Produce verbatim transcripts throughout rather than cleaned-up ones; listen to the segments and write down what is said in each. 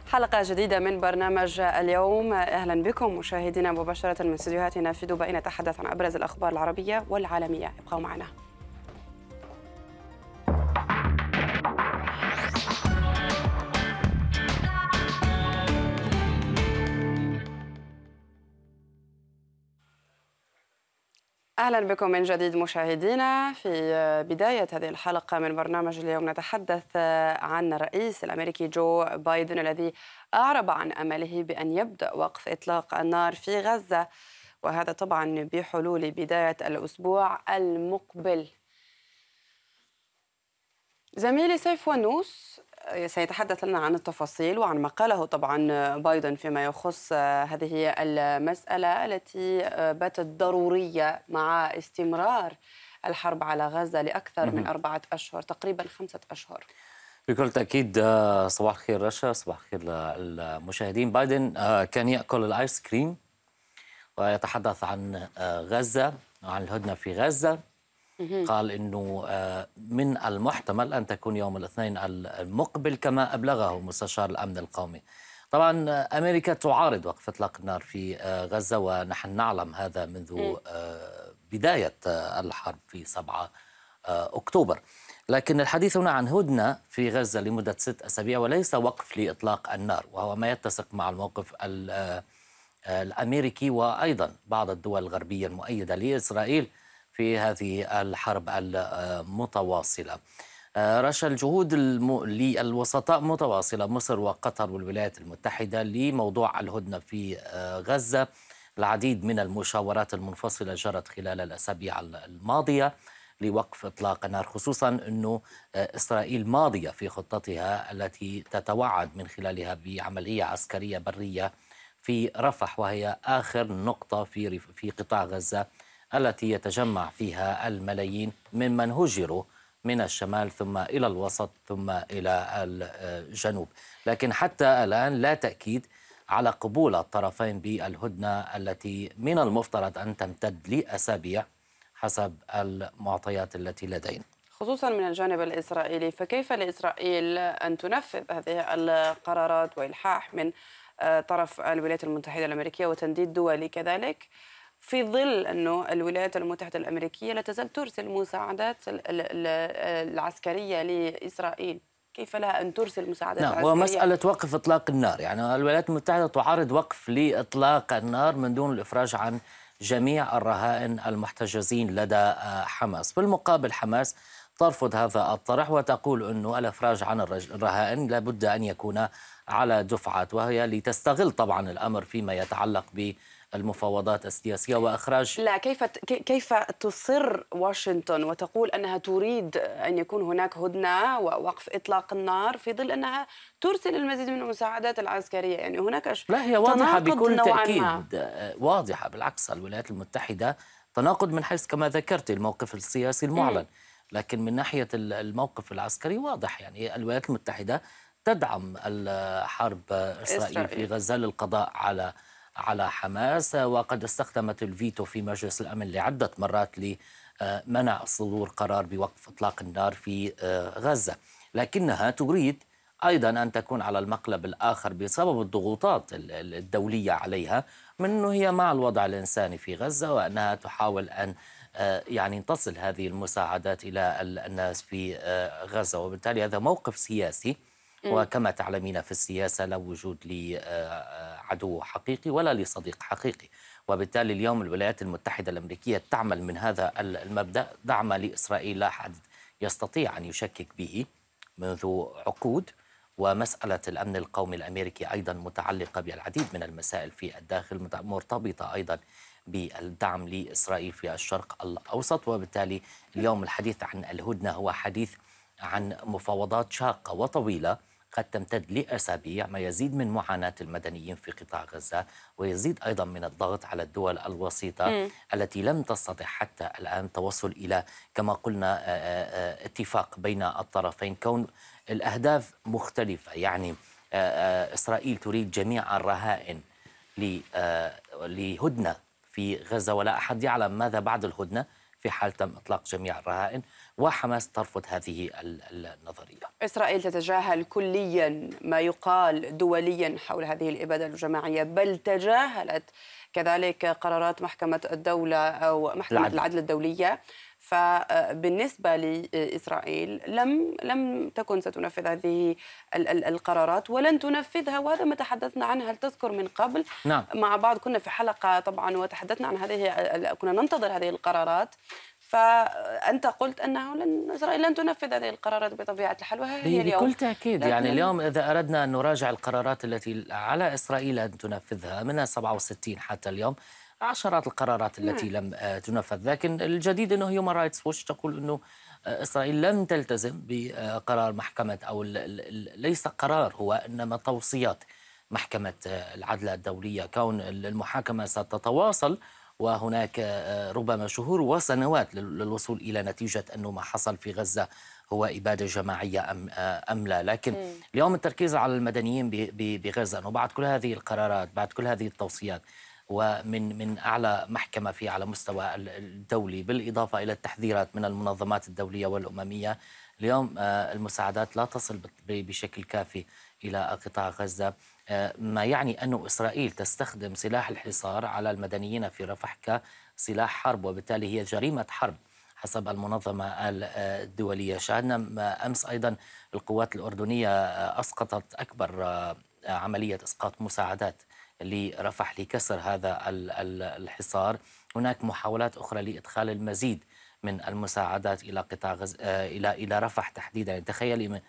حلقة جديدة من برنامج اليوم. أهلا بكم مشاهدينا مباشرة من استديوهاتنا في دبي، نتحدث عن أبرز الأخبار العربية والعالمية. ابقوا معنا. أهلا بكم من جديد مشاهدينا. في بداية هذه الحلقة من برنامج اليوم نتحدث عن الرئيس الأمريكي جو بايدن الذي أعرب عن أمله بأن يبدأ وقف إطلاق النار في غزة، وهذا طبعا بحلول بداية الأسبوع المقبل. زميلي سيف ونوس سيتحدث لنا عن التفاصيل وعن ما قاله طبعا بايدن فيما يخص هذه المسألة التي باتت ضرورية مع استمرار الحرب على غزة لأكثر من أربعة أشهر، تقريبا خمسة أشهر. بكل تأكيد. صباح الخير رشا، صباح الخير للمشاهدين. بايدن كان يأكل الآيس كريم ويتحدث عن غزة وعن الهدنة في غزة. قال إنه من المحتمل أن تكون يوم الاثنين المقبل كما أبلغه مستشار الأمن القومي. طبعا أمريكا تعارض وقف إطلاق النار في غزة، ونحن نعلم هذا منذ بداية الحرب في سبعة أكتوبر. لكن الحديث هنا عن هدنة في غزة لمدة ست أسابيع وليس وقف لإطلاق النار، وهو ما يتسق مع الموقف الأمريكي وأيضا بعض الدول الغربية المؤيدة لإسرائيل في هذه الحرب المتواصلة. رشا، الجهود الم... للوسطاء متواصلة، مصر وقطر والولايات المتحدة لموضوع الهدنة في غزة. العديد من المشاورات المنفصلة جرت خلال الأسابيع الماضية لوقف إطلاق النار، خصوصا أنه إسرائيل ماضية في خطتها التي تتوعد من خلالها بعملية عسكرية برية في رفح، وهي آخر نقطة في في قطاع غزة التي يتجمع فيها الملايين ممن هجروا من الشمال ثم إلى الوسط ثم إلى الجنوب. لكن حتى الآن لا تأكيد على قبول الطرفين بالهدنة التي من المفترض أن تمتد لأسابيع حسب المعطيات التي لدينا، خصوصا من الجانب الإسرائيلي. فكيف لإسرائيل أن تنفذ هذه القرارات وإلحاح من طرف الولايات المتحدة الأمريكية وتنديد دولي كذلك، في ظل أنه الولايات المتحدة الأمريكية لا تزال ترسل مساعدات العسكرية لإسرائيل؟ كيف لها أن ترسل مساعدات نعم، عسكرية؟ ومسألة وقف إطلاق النار، يعني الولايات المتحدة تعارض وقف لإطلاق النار من دون الإفراج عن جميع الرهائن المحتجزين لدى حماس. بالمقابل حماس ترفض هذا الطرح وتقول أنه الإفراج عن الرهائن لابد أن يكون على دفعات، وهي لتستغل طبعا الأمر فيما يتعلق ب المفاوضات السياسية وإخراج. لا، كيف كيف تصر واشنطن وتقول أنها تريد أن يكون هناك هدنة ووقف إطلاق النار في ظل أنها ترسل المزيد من المساعدات العسكرية؟ يعني هناك لا، هي واضحة بكل تأكيد، ما. واضحة بالعكس. الولايات المتحدة تناقض من حيث كما ذكرت الموقف السياسي المعلن، لكن من ناحية الموقف العسكري واضح. يعني الولايات المتحدة تدعم الحرب إسرائيل في غزة للقضاء على على حماس، وقد استخدمت الفيتو في مجلس الأمن لعدة مرات لمنع صدور قرار بوقف إطلاق النار في غزة، لكنها تريد أيضا أن تكون على المقلب الآخر بسبب الضغوطات الدولية عليها من أنه هي مع الوضع الإنساني في غزة، وأنها تحاول أن يعني تصل هذه المساعدات إلى الناس في غزة. وبالتالي هذا موقف سياسي، وكما تعلمين في السياسة لا وجود لعدو حقيقي ولا لصديق حقيقي. وبالتالي اليوم الولايات المتحدة الأمريكية تعمل من هذا المبدأ دعم لإسرائيل لا أحد يستطيع أن يشكك به منذ عقود. ومسألة الأمن القومي الأمريكي أيضا متعلقة بالعديد من المسائل في الداخل، مرتبطة أيضا بالدعم لإسرائيل في الشرق الأوسط. وبالتالي اليوم الحديث عن الهدنة هو حديث عن مفاوضات شاقة وطويلة قد تمتد لأسابيع، ما يزيد من معاناة المدنيين في قطاع غزة، ويزيد أيضا من الضغط على الدول الوسيطة م. التي لم تستطع حتى الآن التوصل إلى كما قلنا اتفاق بين الطرفين، كون الأهداف مختلفة. يعني إسرائيل تريد جميع الرهائن لهدنة في غزة، ولا أحد يعلم ماذا بعد الهدنة، في حال تم إطلاق جميع الرهائن، وحماس ترفض هذه النظرية. إسرائيل تتجاهل كليا ما يقال دوليا حول هذه الإبادة الجماعية، بل تجاهلت كذلك قرارات محكمة الدولة أو محكمة العدل, العدل الدولية. فبالنسبة لإسرائيل لم لم تكن ستنفذ هذه القرارات ولن تنفذها، وهذا ما تحدثنا عنه. هل تذكر من قبل؟ نعم. مع بعض كنا في حلقة طبعا وتحدثنا عن هذه، كنا ننتظر هذه القرارات، فأنت قلت أنه لن إسرائيل لن تنفذ هذه القرارات بطبيعة الحال، وهي اليوم بكل تأكيد. يعني اليوم إذا أردنا أن نراجع القرارات التي على إسرائيل أن تنفذها منها سبعة وستين حتى اليوم، عشرات القرارات التي لم تنفذ. لكن الجديد أنه هيومان رايتس ووتش تقول أنه إسرائيل لم تلتزم بقرار محكمة، أو ليس قرار هو إنما توصيات محكمة العدل الدولية، كون المحاكمة ستتواصل وهناك ربما شهور وسنوات للوصول إلى نتيجة أنه ما حصل في غزة هو إبادة جماعية أم, أم لا. لكن م. اليوم التركيز على المدنيين بغزة، أنه بعد كل هذه القرارات، بعد كل هذه التوصيات، ومن من أعلى محكمة في على مستوى الدولي، بالإضافة إلى التحذيرات من المنظمات الدولية والأممية، اليوم المساعدات لا تصل بشكل كافي إلى قطاع غزة، ما يعني أن إسرائيل تستخدم سلاح الحصار على المدنيين في رفح كسلاح حرب، وبالتالي هي جريمة حرب حسب المنظمة الدولية. شاهدنا أمس أيضا القوات الأردنية أسقطت أكبر عملية إسقاط مساعدات لرفح لكسر هذا الحصار. هناك محاولات أخرى لإدخال المزيد من المساعدات إلى قطاع غزة، إلى إلى رفح تحديدا. يعني تخيلي من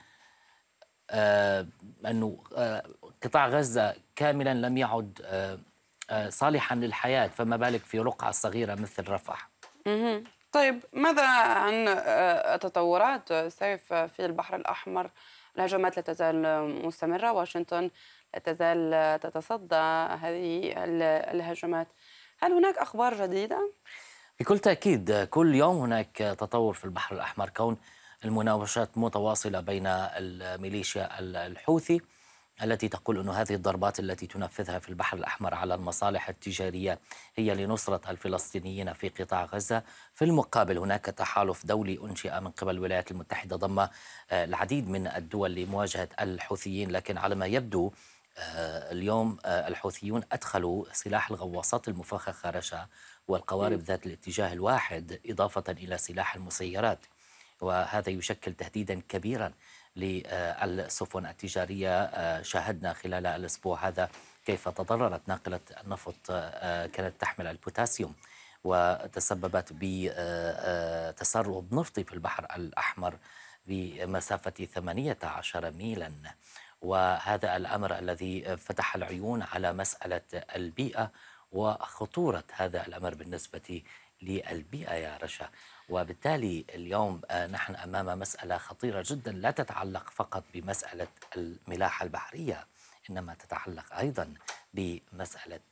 آه أنه آه قطاع غزة كاملا لم يعد آه آه صالحا للحياة، فما بالك في رقعة صغيرة مثل رفح. طيب ماذا عن التطورات سيف في البحر الأحمر؟ الهجمات لا تزال مستمرة، واشنطن لا تزال تتصدى هذه الهجمات. هل هناك أخبار جديدة؟ بكل تأكيد كل يوم هناك تطور في البحر الأحمر، كون المناوشات متواصلة بين الميليشيا الحوثي التي تقول أن هذه الضربات التي تنفذها في البحر الأحمر على المصالح التجارية هي لنصرة الفلسطينيين في قطاع غزة. في المقابل هناك تحالف دولي أنشئ من قبل الولايات المتحدة ضم العديد من الدول لمواجهة الحوثيين، لكن على ما يبدو اليوم الحوثيون أدخلوا سلاح الغواصات المفخخة رشا والقوارب ذات الاتجاه الواحد، إضافة إلى سلاح المسيرات، وهذا يشكل تهديدا كبيرا للسفن التجارية. شاهدنا خلال الأسبوع هذا كيف تضررت ناقلة النفط كانت تحمل البوتاسيوم وتسببت بتسرب نفطي في البحر الأحمر بمسافة ثمانية عشر ميلا، وهذا الأمر الذي فتح العيون على مسألة البيئة وخطورة هذا الأمر بالنسبة للبيئة يا رشا. وبالتالي اليوم نحن أمام مسألة خطيرة جدا لا تتعلق فقط بمسألة الملاحة البحرية، إنما تتعلق أيضا بمسألة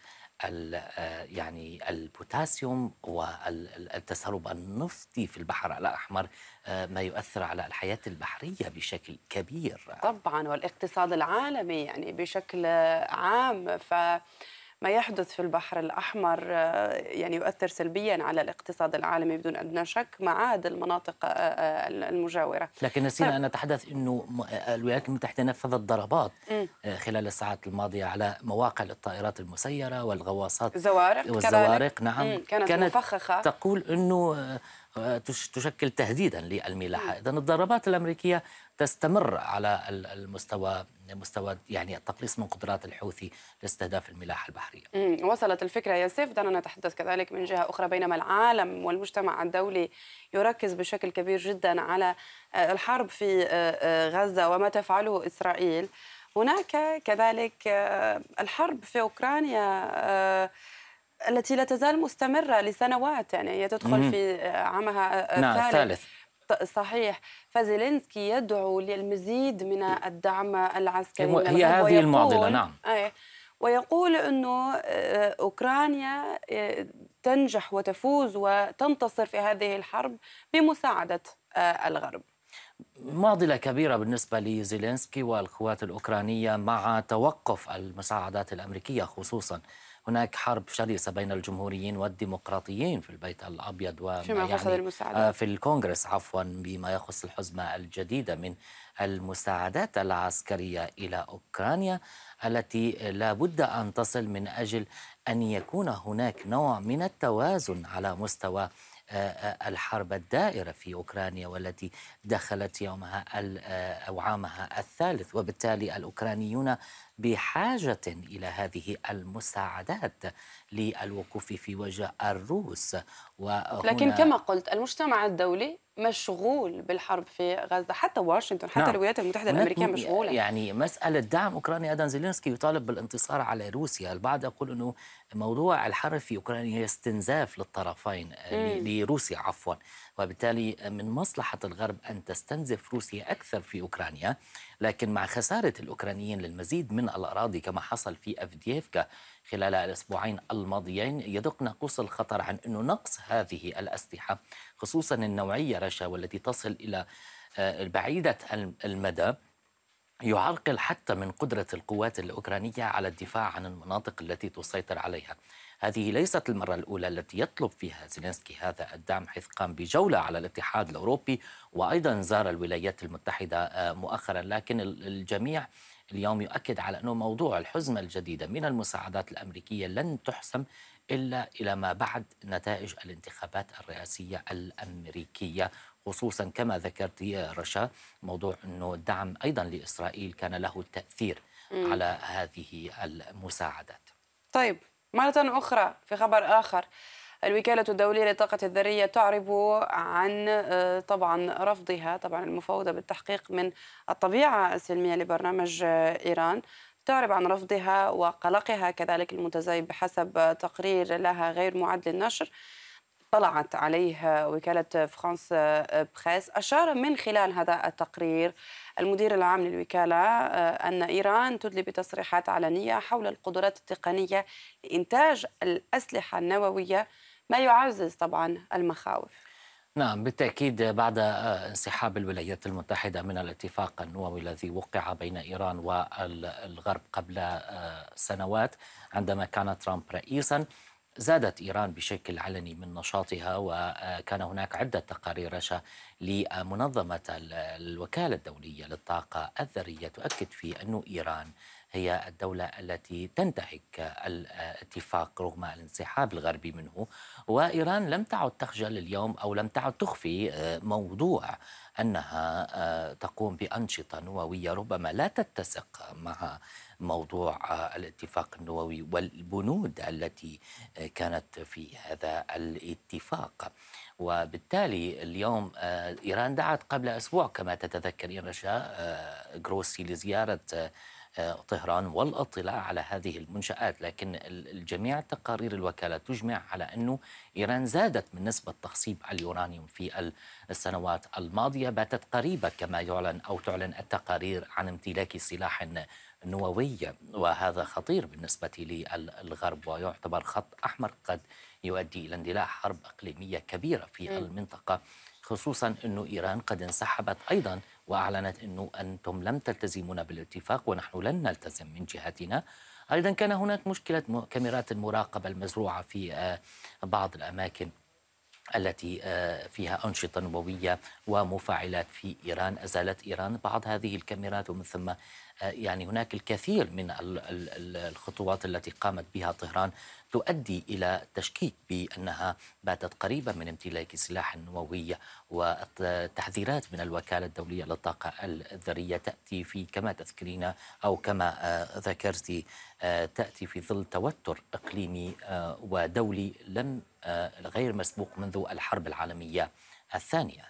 يعني البوتاسيوم والتسرب النفطي في البحر الأحمر، ما يؤثر على الحياة البحرية بشكل كبير طبعا، والاقتصاد العالمي يعني بشكل عام. ف ما يحدث في البحر الأحمر يعني يؤثر سلبيا على الاقتصاد العالمي بدون أدنى شك، ما عاد المناطق المجاورة. لكن نسينا أن نتحدث أنه الولايات المتحدة نفذت ضربات م. خلال الساعات الماضية على مواقع للطائرات المسيرة والغواصات زوارق والزوارق. نعم كانت, كانت مفخخة، تقول أنه تشكل تهديدا للملاحة. إذن الضربات الأمريكية تستمر على المستوى مستوى يعني التقليص من قدرات الحوثي لاستهداف الملاحة البحرية. امم وصلت الفكرة يا سيف. دعنا نتحدث كذلك من جهة أخرى، بينما العالم والمجتمع الدولي يركز بشكل كبير جدا على الحرب في غزة وما تفعله إسرائيل، هناك كذلك الحرب في أوكرانيا التي لا تزال مستمرة لسنوات، يعني هي تدخل في عامها نعم الثالث. صحيح. فزيلينسكي يدعو للمزيد من الدعم العسكري. هي هذه المعضلة. نعم. ويقول أنه أوكرانيا تنجح وتفوز وتنتصر في هذه الحرب بمساعدة الغرب. معضلة كبيرة بالنسبة لزيلينسكي والقوات الأوكرانية مع توقف المساعدات الأمريكية خصوصا. هناك حرب شرسة بين الجمهوريين والديمقراطيين في البيت الأبيض وما فيما يخص هذه يعني آه، المساعدات. في الكونغرس عفوا بما يخص الحزمة الجديدة من المساعدات العسكرية إلى أوكرانيا التي لا بد أن تصل من أجل أن يكون هناك نوع من التوازن على مستوى آه، آه، الحرب الدائرة في أوكرانيا والتي دخلت يومها ال- آه، أو عامها الثالث، وبالتالي الأوكرانيون بحاجة إلى هذه المساعدات للوقوف في وجه الروس. لكن وهنا كما قلت المجتمع الدولي مشغول بالحرب في غزة، حتى واشنطن، حتى نعم، الولايات المتحدة هناك الأمريكية م- مشغولة. يعني مسألة دعم أوكرانيا. أيضا زيلينسكي يطالب بالانتصار على روسيا. البعض يقول أنه موضوع الحرب في أوكرانيا هي استنزاف للطرفين آه، مم. ل- لروسيا عفوا، وبالتالي من مصلحة الغرب أن تستنزف روسيا أكثر في أوكرانيا. لكن مع خسارة الأوكرانيين للمزيد من الأراضي كما حصل في أفدييفكا خلال الأسبوعين الماضيين، يدق ناقوس الخطر عن أنه نقص هذه الأسلحة خصوصا النوعية رشا والتي تصل إلى آه، بعيدة المدى يعرقل حتى من قدرة القوات الأوكرانية على الدفاع عن المناطق التي تسيطر عليها. هذه ليست المرة الأولى التي يطلب فيها زيلينسكي هذا الدعم، حيث قام بجولة على الاتحاد الأوروبي وأيضا زار الولايات المتحدة آه، مؤخرا. لكن ال- الجميع اليوم يؤكد على أنه موضوع الحزمة الجديدة من المساعدات الأمريكية لن تحسم إلا إلى ما بعد نتائج الانتخابات الرئاسية الأمريكية، خصوصا كما ذكرت يا رشا موضوع أنه الدعم أيضا لإسرائيل كان له تأثير مم. على هذه المساعدات. طيب، مرة أخرى في خبر آخر، الوكالة الدولية للطاقة الذرية تعرب عن آه، طبعا رفضها، طبعا المفوضة بالتحقيق من الطبيعة السلمية لبرنامج آه، إيران، تعرب عن رفضها وقلقها كذلك المتزايد بحسب تقرير لها غير معد للنشر طلعت عليه وكالة فرانس بريس. أشار من خلال هذا التقرير المدير العام للوكالة آه، أن إيران تدلي بتصريحات علنية حول القدرات التقنية لإنتاج الأسلحة النووية، ما يعزز طبعا المخاوف. نعم بالتأكيد، بعد آه، انسحاب الولايات المتحدة من الاتفاق النووي الذي وقع بين إيران والغرب قبل آه، سنوات عندما كان ترامب رئيسا، زادت إيران بشكل علني من نشاطها. وكان هناك عدة تقارير رشا لمنظمة ال- الوكالة الدولية للطاقة الذرية تؤكد في أن إيران هي الدولة التي تنتهك الاتفاق رغم الانسحاب الغربي منه. وإيران لم تعد تخجل اليوم أو لم تعد تخفي آه، موضوع أنها آه، تقوم بأنشطة نووية ربما لا تتسق مع موضوع آه، الاتفاق النووي والبنود التي آه، كانت في هذا الاتفاق. وبالتالي اليوم آه، إيران دعت قبل أسبوع كما تتذكرين رشا آه، جروسي لزيارة آه، آه، طهران والاطلاع على هذه المنشآت. لكن ال- الجميع تقارير الوكالة تجمع على أنه إيران زادت من نسبة تخصيب اليورانيوم في ال- السنوات الماضية، باتت قريبة كما يعلن أو تعلن التقارير عن امتلاك سلاح نووي، وهذا خطير بالنسبة للغرب ويعتبر خط أحمر قد يؤدي إلى اندلاع حرب إقليمية كبيرة في مم. المنطقة، خصوصا أنه إيران قد انسحبت أيضا وأعلنت أنه أنتم لم تلتزمون بالاتفاق ونحن لن نلتزم من جهتنا. أيضا كان هناك مشكلة م- كاميرات المراقبة المزروعة في آه، بعض الأماكن التي آه، فيها أنشطة نووية ومفاعلات في إيران. أزالت إيران بعض هذه الكاميرات، ومن ثم آه، يعني هناك الكثير من ال- ال- ال- الخطوات التي قامت بها طهران تؤدي إلى تشكيك بأنها باتت قريبة من امتلاك سلاح نووي. والتحذيرات من الوكالة الدولية للطاقة الذرية تأتي في كما تذكرين أو كما آه، ذكرتي آه، تأتي في ظل توتر إقليمي آه، ودولي لم آه، غير مسبوق منذ الحرب العالمية الثانية.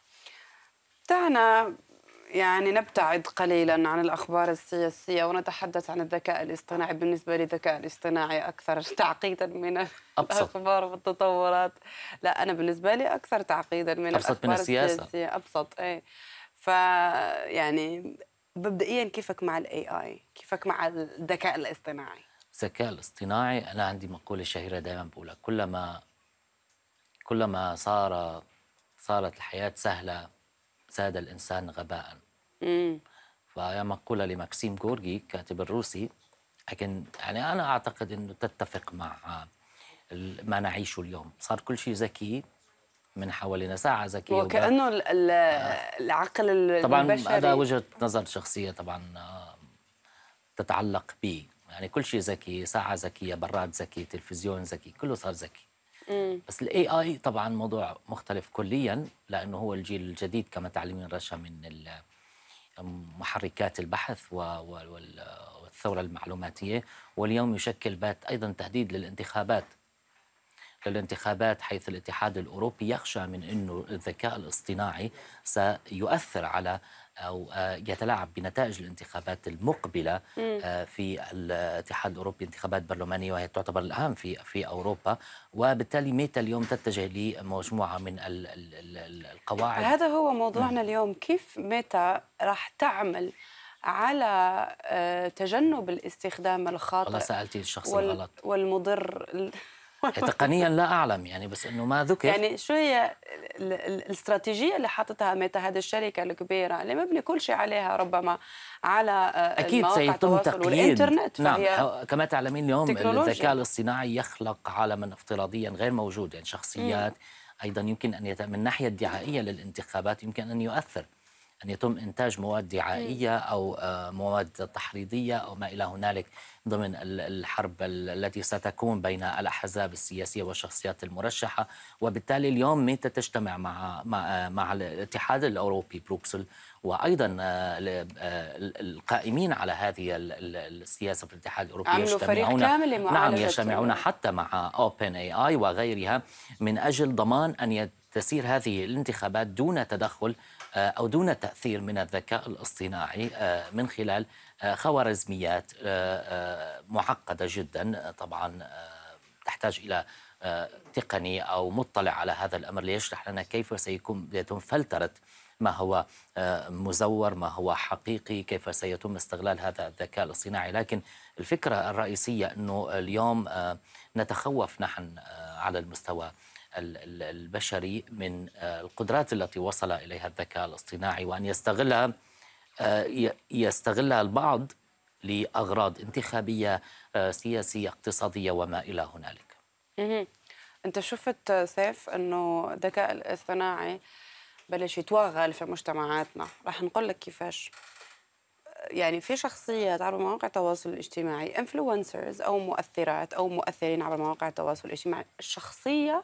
دعنا يعني نبتعد قليلا عن الأخبار السياسية ونتحدث عن الذكاء الاصطناعي. بالنسبة لي الذكاء الاصطناعي أكثر تعقيدا من أبسط الأخبار والتطورات. لا، أنا بالنسبة لي أكثر تعقيدا من أبسط من الأخبار السياسة. السياسية، أبسط. إيه ف يعني مبدئيا كيفك مع الاي اي، كيفك مع الذكاء الاصطناعي؟ الذكاء الاصطناعي، أنا عندي مقولة شهيرة دائما بقولها: كلما كلما صار صارت الحياة سهلة زاد الإنسان غباء. امم فهي مقولة لماكسيم غورجي كاتب الروسي لكن يعني أنا أعتقد أنه تتفق مع ما نعيشه اليوم. صار كل شيء ذكي، من حوالينا ساعة ذكية وب... وكأنه ال- ال- العقل طبعا هذا البشري. وجهة نظر شخصية طبعا، آه، تتعلق بي، يعني كل شيء ذكي، ساعة ذكية، براد ذكي، تلفزيون ذكي، كله صار ذكي. مم. بس الاي اي طبعا موضوع مختلف كليا، لانه هو الجيل الجديد كما تعلمين رشا من ال- محركات البحث و- و- وال- والثورة المعلوماتية، واليوم يشكل بات أيضا تهديد للانتخابات للانتخابات حيث الاتحاد الأوروبي يخشى من أنه الذكاء الاصطناعي سيؤثر على أو آه، يتلاعب بنتائج الانتخابات المقبلة آه، في الاتحاد الأوروبي، انتخابات برلمانية وهي تعتبر الأهم في في أوروبا. وبالتالي ميتا اليوم تتجه لمجموعة من ال- ال- ال- القواعد. هذا هو موضوعنا اليوم، كيف ميتا راح تعمل على آه، تجنب الاستخدام والله الخاطئ سألتي الشخص وال- الغلط. والمضر. تقنيا لا أعلم يعني، بس أنه ما ذكر. يعني شو هي ال- ال- الاستراتيجية اللي حاطتها ميتا، هذه الشركة الكبيرة اللي مبني كل شيء عليها ربما على آه، أكيد المواقع سيتم التواصل تقييد. والإنترنت، نعم، فهي كما تعلمين اليوم تكنولوجيا. الذكاء الاصطناعي يخلق عالما افتراضيا غير موجود، يعني شخصيات. أيضا يمكن أن يت... من الناحية الدعائية للانتخابات يمكن أن يؤثر، أن يتم إنتاج مواد دعائية أو آه، مواد تحريضية أو ما إلى هنالك ضمن ال- الحرب ال- التي ستكون بين الأحزاب السياسية والشخصيات المرشحة. وبالتالي اليوم ميتا تجتمع مع مع, آه، مع الاتحاد الأوروبي بروكسل، وأيضا آه، ال- آه، القائمين على هذه ال- ال- السياسة في الاتحاد الأوروبي عملوا فريق يجتمعون. كامل نعم، لمعالجة يجتمعون ال- حتى مع أوبن اي اي وغيرها من أجل ضمان أن يت تسير هذه الانتخابات دون تدخل آه، أو دون تأثير من الذكاء الاصطناعي آه، من خلال آه، خوارزميات آه، آه، معقدة جدا. آه، طبعا آه، تحتاج إلى آه، تقني أو مطلع على هذا الأمر ليشرح لنا كيف سيكون يتم فلترة ما هو آه، مزور، ما هو حقيقي، كيف سيتم استغلال هذا الذكاء الاصطناعي. لكن الفكرة الرئيسية أنه اليوم آه، نتخوف نحن آه، على المستوى ال- ال- البشري من آه، القدرات التي وصل إليها الذكاء الاصطناعي، وأن يستغلها آه، ي- يستغلها البعض لأغراض انتخابية آه، سياسية اقتصادية وما إلى هنالك. مهم. انت شفت سيف انه الذكاء الاصطناعي بلش يتوغل في مجتمعاتنا؟ رح نقول لك كيفاش. يعني في شخصيات عبر مواقع التواصل الاجتماعي، انفلونسرز او مؤثرات او مؤثرين عبر مواقع التواصل الاجتماعي، الشخصية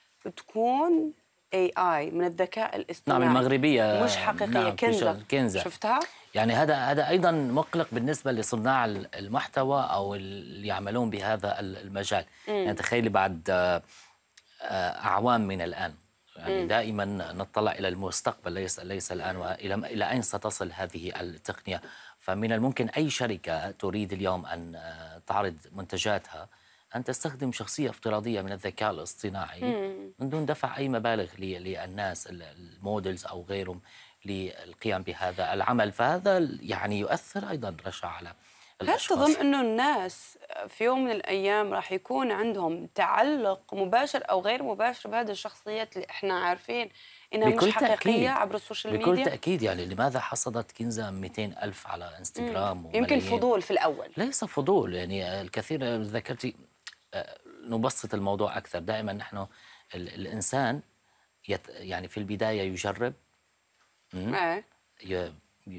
بتكون اي اي من الذكاء الاصطناعي. نعم، المغربية. مش حقيقية. نعم، كنزة. كنزة شفتها؟ يعني هذا هذا ايضا مقلق بالنسبه لصناع المحتوى او اللي يعملون بهذا المجال. مم. يعني تخيلي بعد آه، آه، اعوام من الان، يعني مم. دائما نطلع الى المستقبل، ليس ليس الان، والى الى اين ستصل هذه التقنيه. فمن الممكن اي شركه تريد اليوم ان آه، تعرض منتجاتها ان تستخدم شخصيه افتراضيه من الذكاء الاصطناعي مم. من دون دفع اي مبالغ ل- للناس المودلز او غيرهم للقيام بهذا العمل. فهذا يعني يؤثر ايضا رشا على هل الاشخاص. تظن انه الناس في يوم من الايام راح يكون عندهم تعلق مباشر او غير مباشر بهذه الشخصيات اللي احنا عارفين انها مش بكل حقيقيه تأكيد. عبر السوشيال بكل ميديا؟ تأكيد. يعني لماذا حصدت كنزة مئتين ألف على انستغرام؟ مم. وملايين؟ يمكن فضول في الاول. ليس فضول، يعني الكثير ذكرتي. آه، نبسط الموضوع أكثر. دائما نحن ال- الإنسان يت يعني في البداية يجرب، مم، ايه. ي-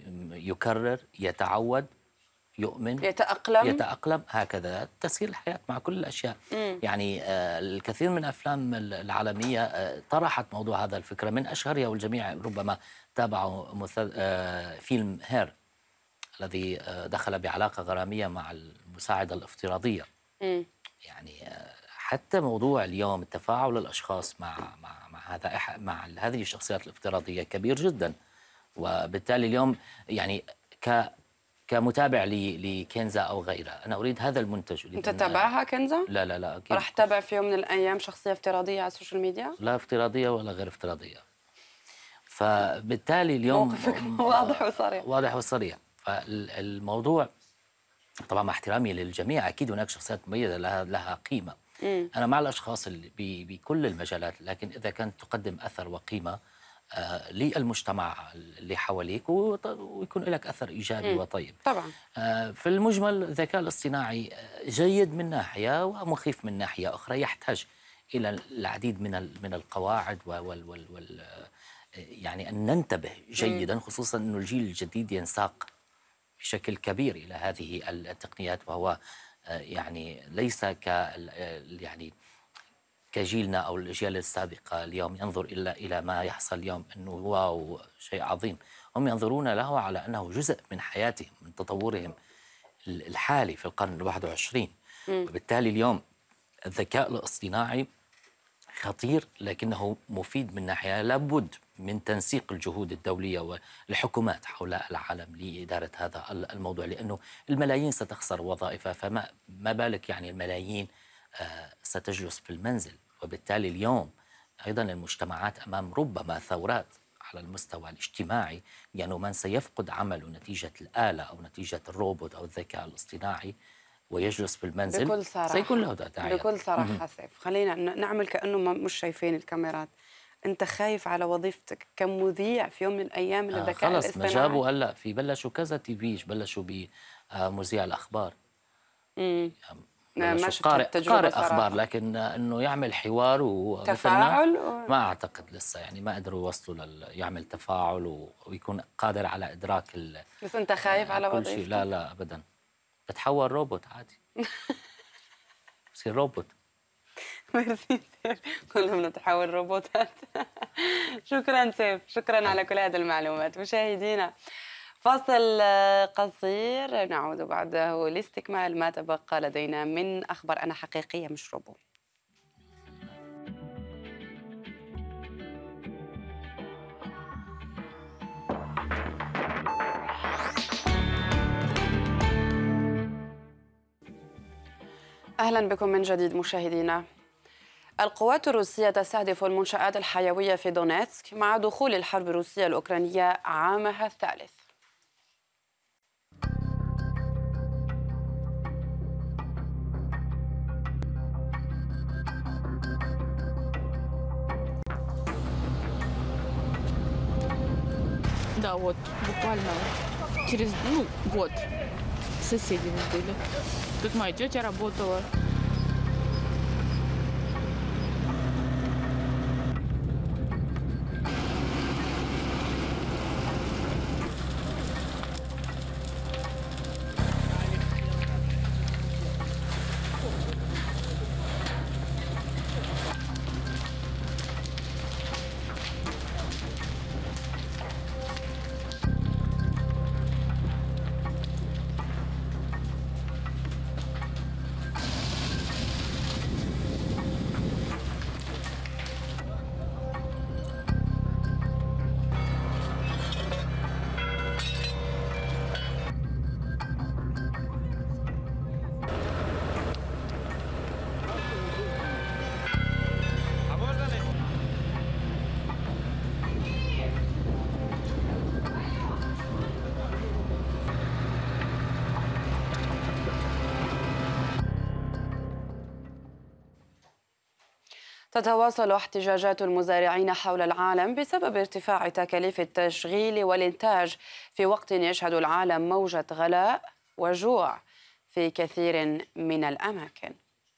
يكرر، يتعود، يؤمن، يتاقلم. يتأقلم، هكذا تسير الحياة مع كل الأشياء. مم. يعني آه، الكثير من الأفلام العالمية آه، طرحت موضوع هذا الفكرة، من أشهرها والجميع ربما تابعوا مثل آه، فيلم هير الذي آه، دخل بعلاقة غرامية مع المساعدة الافتراضية. مم. يعني آه، حتى موضوع اليوم التفاعل الأشخاص مع مع مع هذا مع هذه الشخصيات الافتراضية كبير جدا. وبالتالي اليوم يعني ك كمتابع ل- لكنزة أو غيرها، أنا أريد هذا المنتج. أريد انت أن- تتابعها كنزة؟ لا لا لا أكيد. راح تتابع في يوم من الايام شخصيه افتراضيه على السوشيال ميديا؟ لا افتراضية ولا غير افتراضية. فبالتالي اليوم موقفك واضح وصريح. واضح وصريح. فالموضوع طبعا مع احترامي للجميع، أكيد هناك شخصيات مميزة لها لها قيمة. مم. أنا مع الأشخاص اللي ب- بكل المجالات، لكن إذا كانت تقدم أثر وقيمة للمجتمع اللي حواليك ويكون لك أثر إيجابي وطيب. طبعا. في المجمل الذكاء الاصطناعي جيد من ناحية ومخيف من ناحية أخرى، يحتاج إلى العديد من من القواعد وال وال وال يعني أن ننتبه جيدا، خصوصا أن الجيل الجديد ينساق بشكل كبير إلى هذه التقنيات، وهو يعني ليس ك يعني كجيلنا أو الأجيال السابقة اليوم ينظر إلا إلى ما يحصل اليوم أنه واو شيء عظيم. هم ينظرون له على أنه جزء من حياتهم، من تطورهم الحالي في القرن الواحد والعشرين. وبالتالي اليوم الذكاء الاصطناعي خطير لكنه مفيد من ناحية. لابد من تنسيق الجهود الدولية والحكومات حول العالم لإدارة هذا الموضوع، لأنه الملايين ستخسر وظائفها، فما ما بالك يعني الملايين ستجلس في المنزل. وبالتالي اليوم أيضا المجتمعات أمام ربما ثورات على المستوى الاجتماعي، يعني من سيفقد عمله نتيجة الآلة أو نتيجة الروبوت أو الذكاء الاصطناعي ويجلس في المنزل بكل صراحة سيكون له داعي. بكل صراحة سيف، خلينا نعمل كأنه مش شايفين الكاميرات. أنت خايف على وظيفتك كمذيع في يوم من الأيام من الذكاء آه الاصطناعي؟ خلص ما جابوا هلا في بلشوا كذا تي في بلشوا بمذيع الأخبار. امم ما قارئ قارئ اخبار، لكن انه يعمل حوار وتفاعل و... ما اعتقد لسه، يعني ما قدروا يوصلوا لل... يعمل تفاعل ويكون قادر على ادراك ال... بس انت خايف على وظيفتك؟ لا لا ابدا، بتحول روبوت عادي. بصير روبوت. ميرسي سيف، كلهم نتحول روبوتات. شكرا سيف، شكرا على كل هذه المعلومات. مشاهدينا فاصل قصير، نعود بعده لاستكمال ما تبقى لدينا من أخبار. أنا حقيقية مش روبو. أهلا بكم من جديد مشاهدينا. القوات الروسية تستهدف المنشآت الحيوية في دونيتسك مع دخول الحرب الروسية الأوكرانية عامها الثالث. Да, вот буквально через ну, год соседями были. Тут моя тетя работала. تتواصل احتجاجات المزارعين حول العالم بسبب ارتفاع تكاليف التشغيل والإنتاج في وقت يشهد العالم موجة غلاء وجوع في كثير من الأماكن.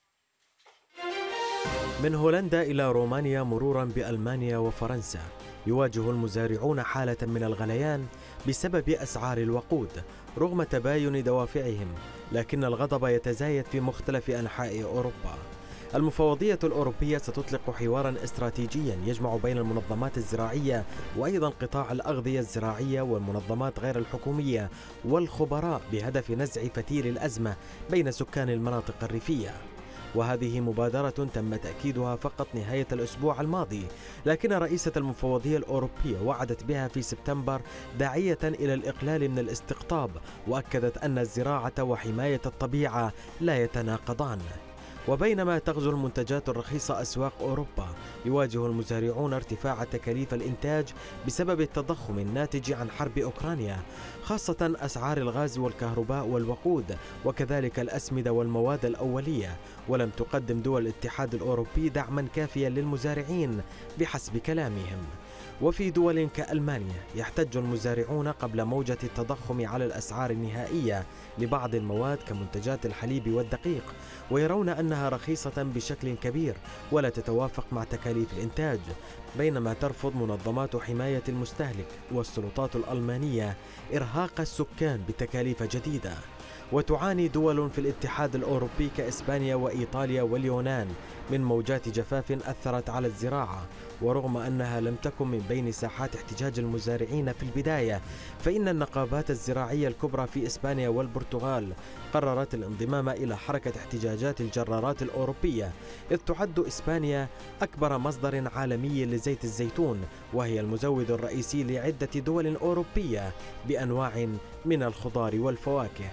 من هولندا إلى رومانيا مرورا بألمانيا وفرنسا، يواجه المزارعون حالة من الغليان بسبب أسعار الوقود رغم تباين دوافعهم، لكن الغضب يتزايد في مختلف أنحاء أوروبا. المفوضية الأوروبية ستطلق حوارا استراتيجيا يجمع بين المنظمات الزراعية وأيضا قطاع الأغذية الزراعية والمنظمات غير الحكومية والخبراء بهدف نزع فتيل الأزمة بين سكان المناطق الريفية. وهذه مبادرة تم تأكيدها فقط نهاية الأسبوع الماضي، لكن رئيسة المفوضية الأوروبية وعدت بها في سبتمبر داعية إلى الإقلال من الاستقطاب، وأكدت أن الزراعة وحماية الطبيعة لا يتناقضان. وبينما تغزو المنتجات الرخيصة أسواق أوروبا، يواجه المزارعون ارتفاع تكاليف الإنتاج بسبب التضخم الناتج عن حرب أوكرانيا، خاصة أسعار الغاز والكهرباء والوقود وكذلك الأسمدة والمواد الأولية. ولم تقدم دول الاتحاد الأوروبي دعما كافيا للمزارعين بحسب كلامهم. وفي دول كألمانيا يحتج المزارعون قبل موجة التضخم على الأسعار النهائية لبعض المواد كمنتجات الحليب والدقيق، ويرون أنها رخيصة بشكل كبير ولا تتوافق مع تكاليف الإنتاج، بينما ترفض منظمات حماية المستهلك والسلطات الألمانية إرهاق السكان بتكاليف جديدة. وتعاني دول في الاتحاد الأوروبي كإسبانيا وإيطاليا واليونان من موجات جفاف أثرت على الزراعة، ورغم أنها لم تكن من بين ساحات احتجاج المزارعين في البداية، فإن النقابات الزراعية الكبرى في إسبانيا والبرتغال قررت الانضمام إلى حركة احتجاجات الجرارات الأوروبية، إذ تعد إسبانيا أكبر مصدر عالمي لزيت الزيتون، وهي المزود الرئيسي لعدة دول أوروبية بأنواع من الخضار والفواكه.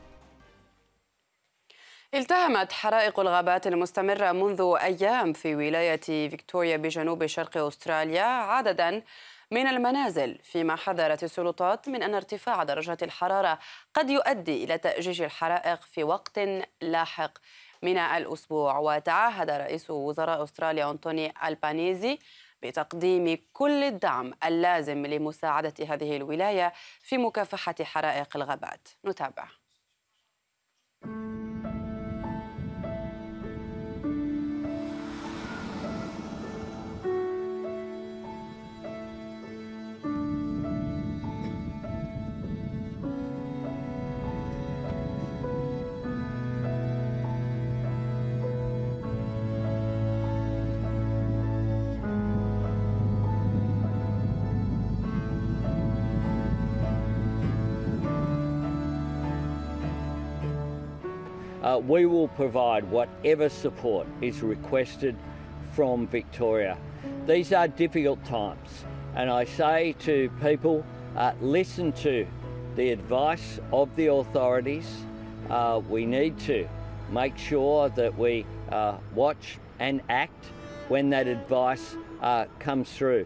التهمت حرائق الغابات المستمرة منذ أيام في ولاية فيكتوريا بجنوب شرق أستراليا عددا من المنازل، فيما حذرت السلطات من أن ارتفاع درجات الحرارة قد يؤدي إلى تأجيج الحرائق في وقت لاحق من الأسبوع. وتعهد رئيس وزراء أستراليا أنتوني ألبانيزي بتقديم كل الدعم اللازم لمساعدة هذه الولاية في مكافحة حرائق الغابات. نتابع. Uh, we will provide whatever support is requested from Victoria. These are difficult times, and I say to people, uh, listen to the advice of the authorities. Uh, we need to make sure that we uh, watch and act when that advice uh, comes through.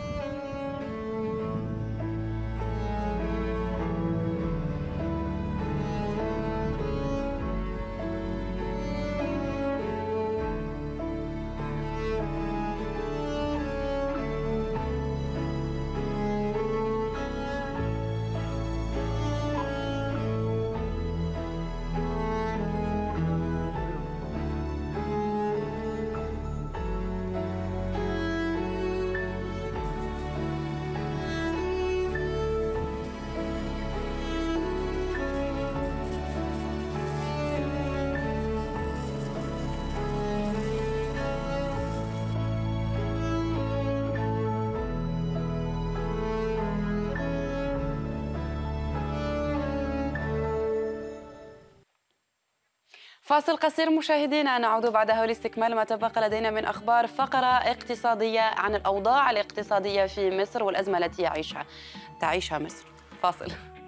فاصل قصير مشاهدينا، نعود بعده لاستكمال ما تبقى لدينا من أخبار، فقرة اقتصادية عن الأوضاع الاقتصادية في مصر والأزمة التي يعيشها تعيشها مصر. فاصل.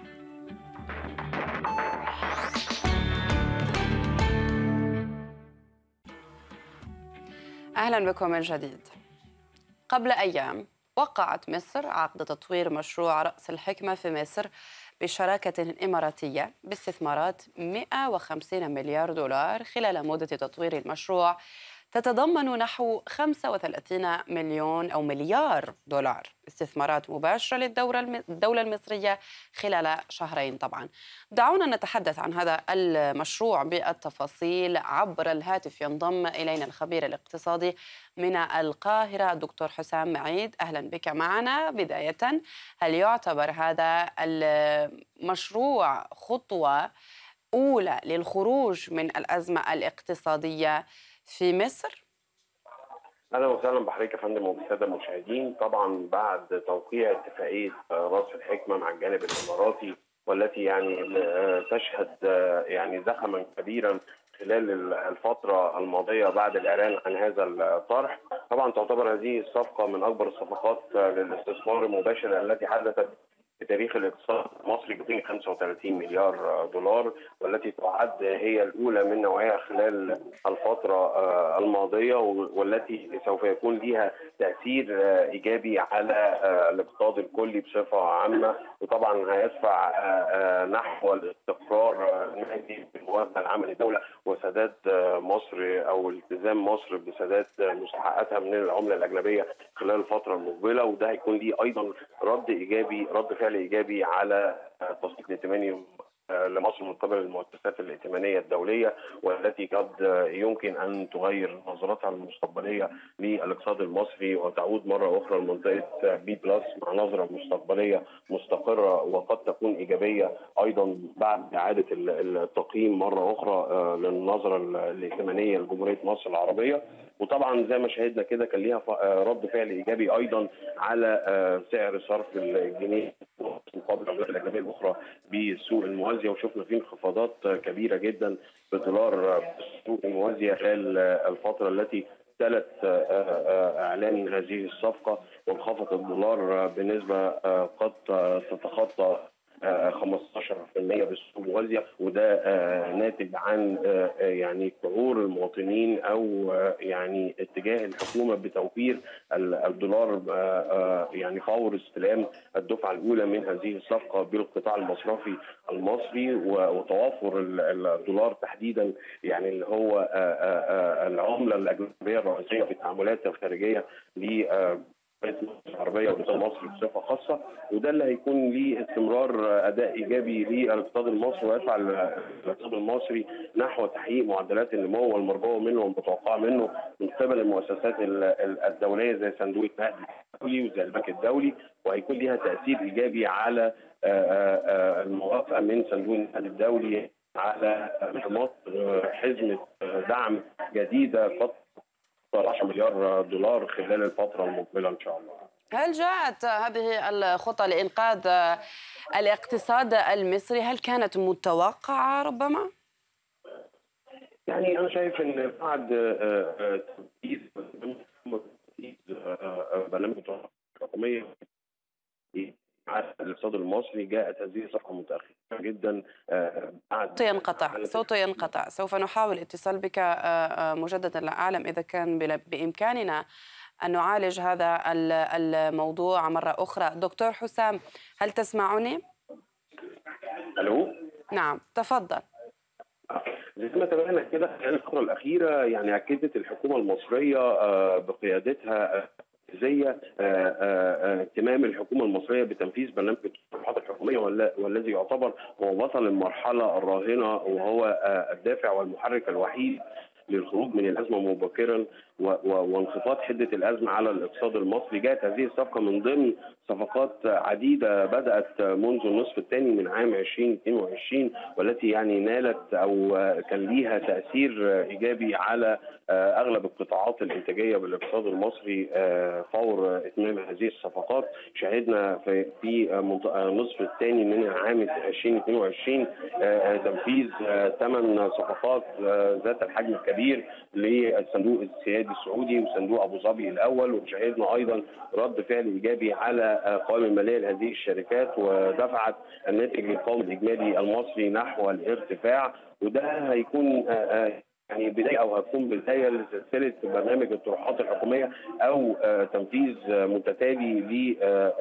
أهلا بكم من جديد. قبل أيام وقعت مصر عقد تطوير مشروع رأس الحكمة في مصر بشراكة إماراتية باستثمارات مئة وخمسين مليار دولار خلال مدة تطوير المشروع تتضمن نحو خمسة وثلاثين مليون أو مليار دولار استثمارات مباشرة للدولة المصرية خلال شهرين. طبعا دعونا نتحدث عن هذا المشروع بالتفاصيل عبر الهاتف. ينضم إلينا الخبير الاقتصادي من القاهرة دكتور حسام معيد. أهلا بك معنا. بداية، هل يعتبر هذا المشروع خطوة أولى للخروج من الأزمة الاقتصادية في مصر؟ اهلا وسهلا بحضرتك يا فندم وبالساده المشاهدين. طبعا بعد توقيع اتفاقيه راس الحكمه مع الجانب الاماراتي والتي يعني تشهد يعني زخما كبيرا خلال الفتره الماضيه بعد الاعلان عن هذا الطرح، طبعا تعتبر هذه الصفقه من اكبر الصفقات للاستثمار المباشر التي حدثت في تاريخ الاقتصاد مصري ب مئتين وخمسة وثلاثين مليار دولار، والتي تعد هي الأولى من نوعها خلال الفترة الماضية، والتي سوف يكون لها تأثير إيجابي على الاقتصاد الكلي بصفة عامة، وطبعا هيدفع نحو الاستقرار النهائي في الموازنة العامة للدولة وسداد مصر أو التزام مصر بسداد مستحقاتها من العملة الأجنبية خلال الفترة المقبلة. وده هيكون ليه أيضا رد إيجابي رد فعل إيجابي على التصنيف الائتماني لمصر من قبل المؤسسات الائتمانية الدولية، والتي قد يمكن أن تغير نظرتها المستقبلية للاقتصاد المصري وتعود مرة أخرى لمنطقة بي بلس مع نظرة مستقبلية مستقرة وقد تكون إيجابية أيضا بعد إعادة التقييم مرة أخرى للنظرة الائتمانية لجمهورية مصر العربية. وطبعا زي ما شاهدنا كده كان ليها رد فعل ايجابي ايضا على سعر صرف الجنيه مقابل العملات الاجنبيه الاخرى بالسوق الموازيه، وشفنا فيه انخفاضات كبيره جدا بالدولار بالسوق الموازيه خلال الفتره التي تلت اعلان هذه الصفقه، وانخفض الدولار بنسبه قد تتخطى خمسة عشر بالمئة بالسوق الموازيه، وده ناتج عن يعني شعور المواطنين او يعني اتجاه الحكومه بتوفير الدولار يعني فور استلام الدفعه الاولى من هذه الصفقه بالقطاع المصرفي المصري، وتوافر الدولار تحديدا يعني اللي هو العمله الاجنبيه الرئيسيه في التعاملات الخارجيه ل العربيه والاقتصاد المصري بصفه خاصه، وده اللي هيكون ليه استمرار اداء ايجابي للاقتصاد المصري ويدفع الاقتصاد المصري نحو تحقيق معدلات النمو والمرجوه منه والمتوقعه منه من قبل المؤسسات الدوليه زي صندوق النقد الدولي وزي البنك الدولي، وهيكون ليها تاثير ايجابي على الموافقه من صندوق النقد الدولي على مصر حزمه دعم جديده قد عشرة مليار دولار خلال الفترة المقبلة إن شاء الله. هل جاءت هذه الخطة لإنقاذ الاقتصاد المصري؟ هل كانت متوقعة ربما؟ يعني أنا شايف إن بعد تنفيذ برنامج الحكومية على الاقتصاد المصري جاءت هذه الصفقة متأخرة جدا. صوت ينقطع صوت ينقطع سوف نحاول الاتصال بك مجددا. لا أعلم إذا كان بإمكاننا أن نعالج هذا الموضوع مرة أخرى. دكتور حسام، هل تسمعني؟ ألو؟ نعم تفضل. زي ما تابعنا كده خلال الفترة الأخيرة يعني أكدت الحكومة المصرية بقيادتها زي اهتمام الحكومه المصريه بتنفيذ برنامج التصرفات الحكوميه والذي يعتبر هو بطل المرحله الراهنه، وهو الدافع والمحرك الوحيد للخروج من الازمه مبكرا وانخفاض حده الازمه على الاقتصاد المصري. جاءت هذه الصفقه من ضمن صفقات عديده بدات منذ النصف الثاني من عام ألفين واثنين وعشرين، والتي يعني نالت او كان ليها تاثير ايجابي على اغلب القطاعات الانتاجيه بالاقتصاد المصري. فور اتمام هذه الصفقات شهدنا في في النصف الثاني من عام ألفين واثنين وعشرين تنفيذ ثمان صفقات ذات الحجم الكبير للصندوق السيادي السعودي وصندوق ابو ظبي الاول، وشهدنا ايضا رد فعل ايجابي على القوائم الماليه لهذه الشركات ودفعت الناتج القومي الاجمالي المصري نحو الارتفاع. وده هيكون يعني بدايه او هتكون بدايه لسلسله برنامج الطروحات الحكوميه او تنفيذ متتالي ل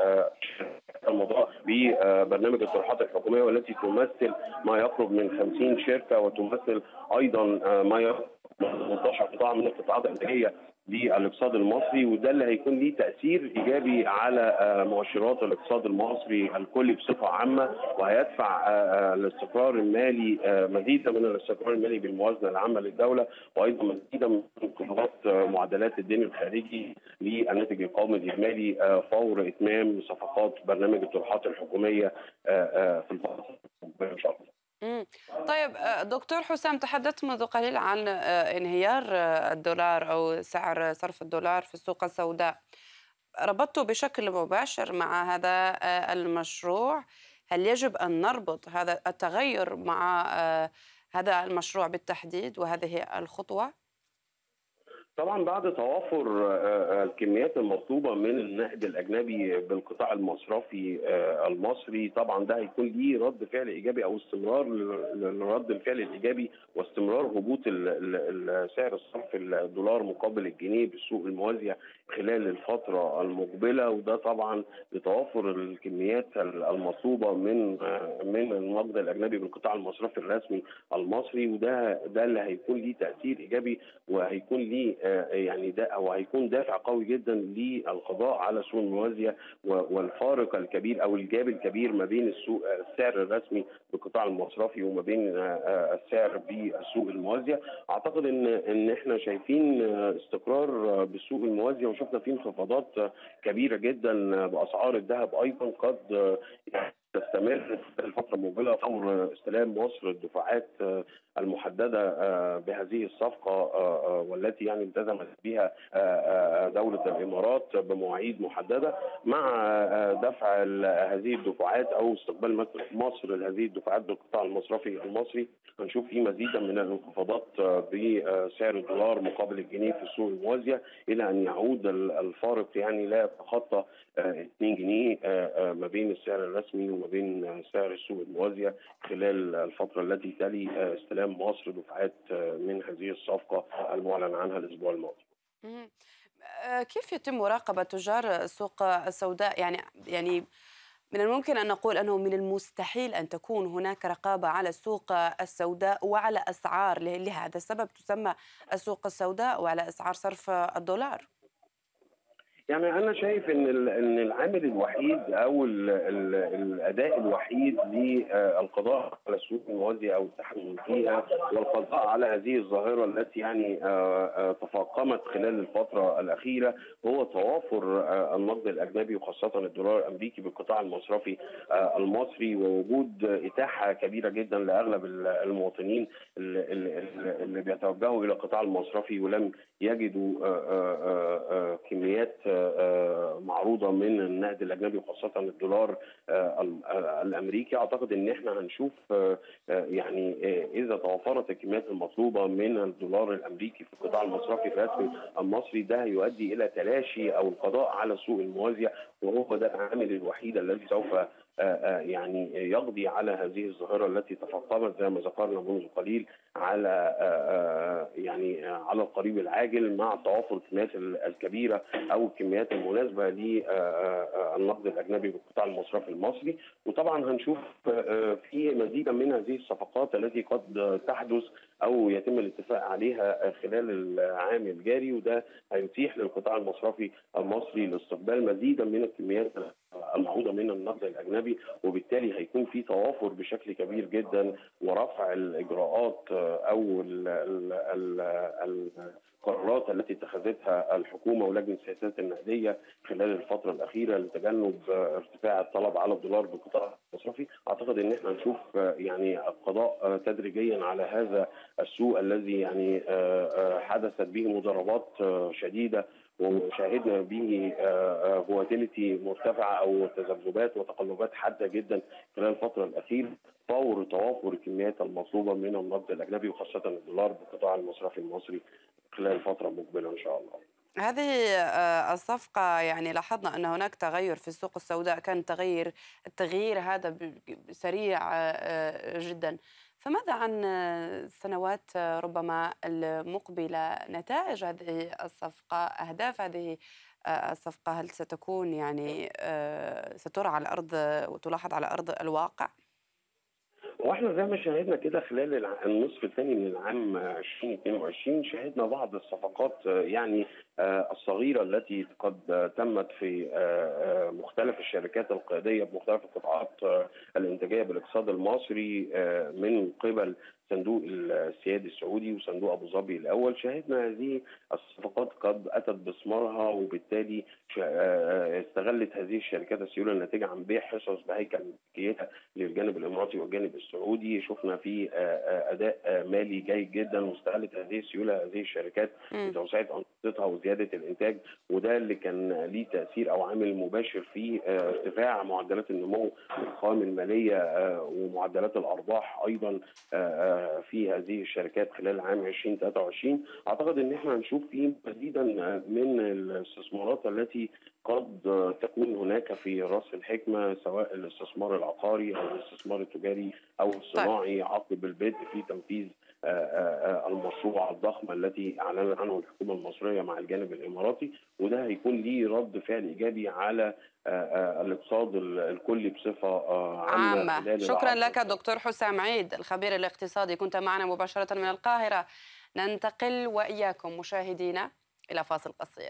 الموضوع ببرنامج الطروحات الحكوميه، والتي تمثل ما يقرب من خمسين شركه وتمثل ايضا ما يقرب من ثمانية عشر قطاع من القطاعات الانتاجيه للاقتصاد المصري. وده اللي هيكون ليه تاثير ايجابي على مؤشرات الاقتصاد المصري الكلي بصفه عامه، وهيدفع الاستقرار المالي مزيدا من الاستقرار المالي بالموازنه العامه للدوله، وايضا مزيدا من انخفاضات معدلات الدين الخارجي للناتج القومي الاجمالي فور اتمام صفقات برنامج الطروحات الحكوميه في الفتره ان شاء الله. طيب دكتور حسام، تحدثت منذ قليل عن انهيار الدولار أو سعر صرف الدولار في السوق السوداء، ربطته بشكل مباشر مع هذا المشروع. هل يجب أن نربط هذا التغير مع هذا المشروع بالتحديد وهذه الخطوة؟ طبعا بعد توافر الكميات المطلوبه من النقد الاجنبي بالقطاع المصرفي المصري، طبعا ده هيكون ليه رد فعل ايجابي او استمرار للرد الفعل الايجابي واستمرار هبوط سعر الصرف الدولار مقابل الجنيه بالسوق الموازيه خلال الفتره المقبله، وده طبعا لتوافر الكميات المطلوبه من من النقد الاجنبي بالقطاع المصرفي الرسمي المصري، وده ده اللي هيكون ليه تاثير ايجابي وهيكون ليه يعني ده او هيكون دافع قوي جدا للقضاء على السوق الموازيه والفارق الكبير او الجاب الكبير ما بين السوق السعر الرسمي بالقطاع المصرفي وما بين السعر بالسوق الموازيه. اعتقد ان ان احنا شايفين استقرار بالسوق الموازيه، وشفنا فيه انخفاضات كبيره جدا باسعار الذهب ايضا قد تستمر في الفتره المقبله فور استلام مصر الدفعات المحدده بهذه الصفقه والتي يعني التزمت بها دوله الامارات بمواعيد محدده، مع دفع هذه الدفعات او استقبال مصر لهذه الدفعات بالقطاع المصرفي المصري. هنشوف في مزيدا من الانخفاضات بسعر الدولار مقابل الجنيه في السوق الموازيه الى ان يعود الفارق يعني لا يتخطى اثنين جنيه ما بين السعر الرسمي وما بين سعر السوق الموازيه خلال الفتره التي تلي استلام مصر دفعات من هذه الصفقه المعلن عنها الاسبوع الماضي. كيف يتم مراقبه تجار السوق السوداء؟ يعني يعني من الممكن ان نقول انه من المستحيل ان تكون هناك رقابه على السوق السوداء وعلى اسعار، لهذا السبب تسمى السوق السوداء، وعلى اسعار صرف الدولار. يعني أنا شايف إن إن العامل الوحيد أو ال ال الأداء الوحيد للقضاء على السوق الموازية أو التحكم فيها والقضاء على هذه الظاهرة التي يعني تفاقمت خلال الفترة الأخيرة هو توافر النقد الأجنبي وخاصة الدولار الأمريكي بالقطاع المصرفي المصري، ووجود إتاحة كبيرة جدا لأغلب المواطنين اللي بيتوجهوا إلى القطاع المصرفي ولم يجدوا كميات معروضه من النقد الاجنبي وخاصه الدولار الامريكي. اعتقد ان احنا هنشوف يعني اذا توفرت الكميات المطلوبه من الدولار الامريكي في القطاع المصرفي الرسمي المصري ده هيؤدي الى تلاشي او القضاء على السوق الموازيه، وهو ده العامل الوحيد الذي سوف يعني يقضي على هذه الظاهره التي تفاقمت زي ما ذكرنا منذ قليل على يعني على القريب العاجل مع توافر الكميات الكبيره او الكميات المناسبه للنقد الاجنبي بالقطاع المصرفي المصري. وطبعا هنشوف في مزيدا من هذه الصفقات التي قد تحدث او يتم الاتفاق عليها خلال العام الجاري، وده هيتيح للقطاع المصرفي المصري لاستقبال مزيدا من الكميات المعروضه من النقد الاجنبي، وبالتالي هيكون في توافر بشكل كبير جدا ورفع الاجراءات او ال ال ال القرارات التي اتخذتها الحكومه ولجنه السياسات النقديه خلال الفتره الاخيره لتجنب ارتفاع الطلب على الدولار بالقطاع المصرفي. اعتقد ان احنا نشوف يعني القضاء تدريجيا على هذا السوق الذي يعني حدثت به مضاربات شديده وشاهدنا به فولاتيليتي مرتفعه او تذبذبات وتقلبات حاده جدا خلال الفتره الاخيره فور توافر الكميات المطلوبه من النقد الاجنبي وخاصه الدولار بالقطاع المصرفي المصري خلال الفتره المقبله ان شاء الله. هذه الصفقة يعني لاحظنا أن هناك تغير في السوق السوداء، كان تغير التغيير هذا سريع جدا، فماذا عن السنوات ربما المقبلة؟ نتائج هذه الصفقة، أهداف هذه الصفقة، هل ستكون يعني سترى على الأرض وتلاحظ على أرض الواقع؟ واحنا زي ما شاهدنا كده خلال النصف الثاني من العام ألفين واثنين وعشرين شاهدنا بعض الصفقات يعني الصغيرة التي قد تمت في مختلف الشركات القيادية بمختلف القطاعات الإنتاجية بالاقتصاد المصري من قبل صندوق السيادي السعودي وصندوق ابو ظبي الاول. شاهدنا هذه الصفقات قد اتت بثمارها، وبالتالي استغلت هذه الشركات السيوله الناتجه عن بيع حصص بهيكل ملكيتها للجانب الاماراتي والجانب السعودي. شفنا في اداء مالي جيد جدا، واستغلت هذه السيوله هذه الشركات لتوسعه انشطتها وزياده الانتاج، وده اللي كان ليه تاثير او عامل مباشر في ارتفاع معدلات النمو القوائم الماليه ومعدلات الارباح ايضا في هذه الشركات خلال عام ألفين وثلاثة وعشرين، اعتقد ان احنا هنشوف فيه مزيدا من الاستثمارات التي قد تكون هناك في راس الحكمه، سواء الاستثمار العقاري او الاستثمار التجاري او الصناعي عقب البدء في تنفيذ المشروع الضخم التي اعلنت عنه الحكومه المصريه مع الجانب الاماراتي، وده هيكون ليه رد فعل ايجابي على الاقتصاد الكلي بصفه عامه. عامة. شكرا لك دكتور حسام عيد الخبير الاقتصادي، كنت معنا مباشره من القاهره. ننتقل واياكم مشاهدينا الى فاصل قصير.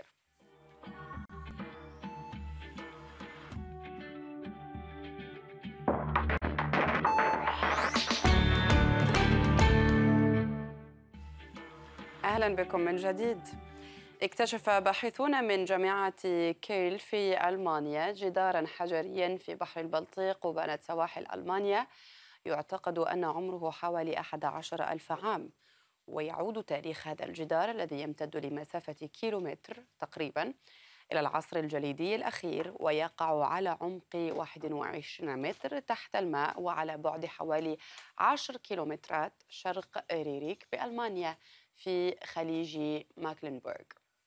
أهلا بكم من جديد. اكتشف باحثون من جامعة كيل في ألمانيا جدارا حجريا في بحر البلطيق وبنات سواحل ألمانيا يعتقد أن عمره حوالي أحد عشر ألف عام، ويعود تاريخ هذا الجدار الذي يمتد لمسافة كيلومتر تقريبا إلى العصر الجليدي الأخير، ويقع على عمق واحد وعشرين متر تحت الماء وعلى بعد حوالي عشر كيلومترات شرق ريريك بألمانيا في خليج ماكلنبورغ.